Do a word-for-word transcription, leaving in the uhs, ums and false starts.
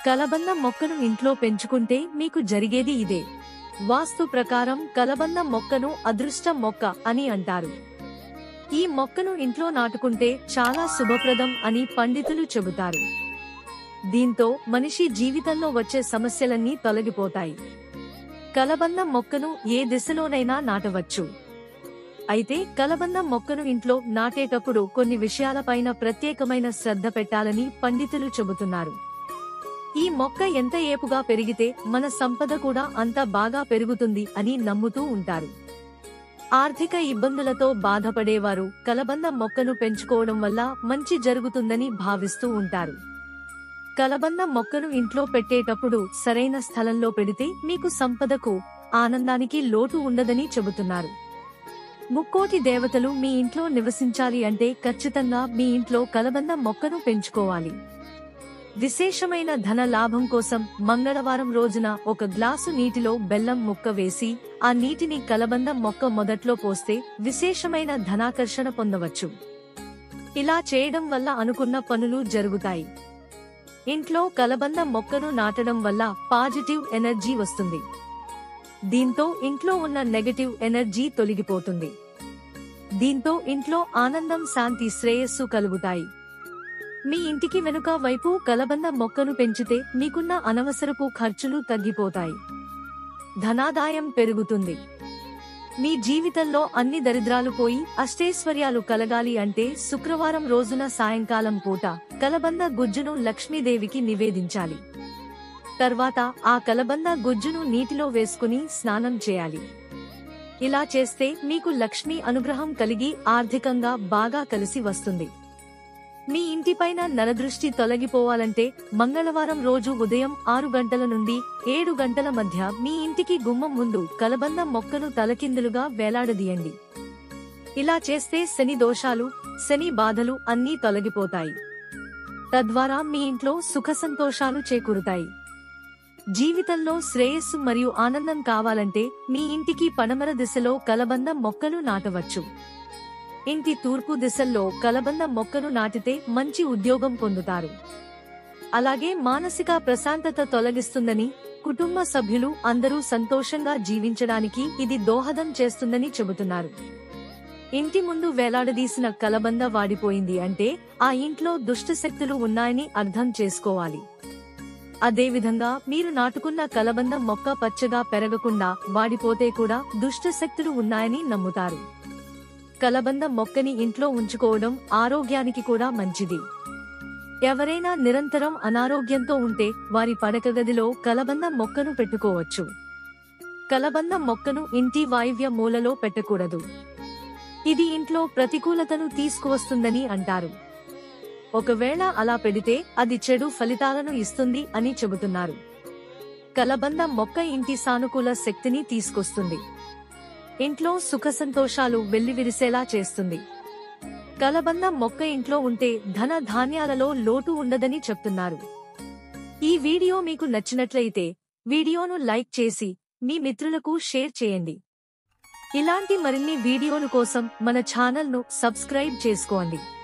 కలబంద మొక్కను ఇంట్లో పెంచుకుంటే మీకు జరిగేది ఇదే. వాస్తు ప్రకారం కలబంద మొక్కను అదృష్ట మొక్క అని అంటారు. ఈ మొక్కను ఇంట్లో నాటుకుంటే చాలా శుభప్రదం అని పండితులు చెబుతారు. దీంతో మనిషి జీవితంలో వచ్చే సమస్యలన్నీ తొలగిపోతాయి. కలబంద మొక్కను ఏ దిశలోనైనా నాటవచ్చు. అయితే కలబంద మొక్కను ఇంట్లో నాటేటప్పుడు కొన్ని విషయాలపైన ప్రత్యేకమైన శ్రద్ధ పెట్టాలని పండితులు చెబుతున్నారు. ఈ మొక్క ఎంత ఏపుగా పెరిగితే మన సంపద కూడా అంత బాగా పెరుగుతుంది అని నమ్ముతూ ఉంటారు. ఆర్థిక ఇబ్బందులతో బాధపడేవారు కలబంద మొక్కను పెంచుకోవడం వల్ల మంచి జరుగుతుందని భావిస్తూ ఉంటారు. కలబంద మొక్కను ఇంట్లో పెట్టేటప్పుడు సరైన స్థలంలో పెడితే మీకు సంపదకు, ఆనందానికి లోటు ఉండదని చెబుతున్నారు. ముక్కోటి దేవతలు మీ ఇంట్లో నివసించాలి అంటే ఖచ్చితంగా మీ ఇంట్లో కలబంద మొక్కను పెంచుకోవాలి. విశేషమైన ధన లాభం కోసం మంగళవారం రోజున ఒక గ్లాసు నీటిలో బెల్లం ముక్క వేసి ఆ నీటిని కలబంద మొక్క మొదట్లో పోస్తే విశేషమైన ధనాకర్షణ పొందవచ్చు. ఇలా చేయడం వల్ల అనుకున్న పనులు జరుగుతాయి. ఇంట్లో కలబంద మొక్కను నాటడం వల్ల పాజిటివ్ ఎనర్జీ వస్తుంది. దీంతో ఇంట్లో ఉన్న నెగటివ్ ఎనర్జీ తొలగిపోతుంది. దీంతో ఇంట్లో ఆనందం, శాంతి, శ్రేయస్సు కలుగుతాయి. మీ ఇంటికి వెనుక వైపు కలబంద మొక్కను పెంచితే మీకున్న అనవసరపు ఖర్చులు తగ్గిపోతాయి. ధనాదాయం పెరుగుతుంది. మీ జీవితంలో అన్ని దరిద్రాలు పోయి అష్టైశ్వర్యాలు కలగాలి అంటే శుక్రవారం రోజున సాయంకాలం పూట కలబంద గుజ్జును లక్ష్మీదేవికి నివేదించాలి. తర్వాత ఆ కలబంద గుజ్జును నీటిలో వేసుకుని స్నానం చేయాలి. ఇలా చేస్తే మీకు లక్ష్మీ అనుగ్రహం కలిగి ఆర్థికంగా బాగా కలిసి వస్తుంది. మీ ఇంటిపైన నరదృష్టి తొలగిపోవాలంటే మంగళవారం రోజు ఉదయం ఆరు గంటల నుండి ఏడు గంటల మధ్య మీ ఇంటికి గుమ్మం ముందు కలబంద మొక్కను తలకిందులుగా వేలాడదీయండి. ఇలా చేస్తే శని దోషాలు, శని బాధలు అన్నీ తొలగిపోతాయి. తద్వారా మీ ఇంట్లో సుఖ సంతోషాలు చేకూరుతాయి. జీవితంలో శ్రేయస్సు మరియు ఆనందం కావాలంటే మీ ఇంటికి పడమర దిశలో కలబంద మొక్కలు నాటవచ్చు. ఇంటి తూర్పు దిశల్లో కలబంద మొక్కను నాటితే మంచి ఉద్యోగం పొందుతారు. అలాగే మానసిక ప్రశాంతత తొలగిస్తుందని, కుటుంబ సభ్యులు అందరూ సంతోషంగా జీవించడానికి ఇది దోహదం చేస్తుందని చెబుతున్నారు. ఇంటి ముందు వేలాడదీసిన కలబంద వాడిపోయింది అంటే ఆ ఇంట్లో దుష్టశక్తులు ఉన్నాయని అర్థం చేసుకోవాలి. అదేవిధంగా మీరు నాటుకున్న కలబంద మొక్క పచ్చగా పెరగకుండా వాడిపోతే కూడా దుష్టశక్తులు ఉన్నాయని నమ్ముతారు. కలబంద మొక్కని ఇంట్లో ఉంచుకోవడం ఆరోగ్యానికి కూడా మంచిది. ఎవరైనా నిరంతరం అనారోగ్యంతో ఉంటే వారి పడక గదిలో కలబంద మొక్కను పెట్టుకోవచ్చు. కలబంద మొక్కను ఇంటి వాయువ్య మూలలో పెట్టకూడదు. ఇది ఇంట్లో ప్రతికూలతను తీసుకువస్తుందని అంటారు. ఒకవేళ అలా పెడితే అది చెడు ఫలితాలను ఇస్తుంది అని చెబుతున్నారు. కలబంద మొక్క ఇంటి సానుకూల శక్తిని తీసుకొస్తుంది. ఇంట్లో సుఖ సంతోషాలు వెల్లివిరిసేలా చేస్తుంది. కలబంద మొక్క ఇంట్లో ఉంటే ధన ధాన్యాలలో లోటు ఉండదని చెప్తున్నారు. ఈ వీడియో మీకు నచ్చినట్లయితే వీడియోను లైక్ చేసి మీ మిత్రులకు షేర్ చేయండి. ఇలాంటి మరిన్ని వీడియోల కోసం మన ఛానల్ను సబ్స్క్రైబ్ చేసుకోండి.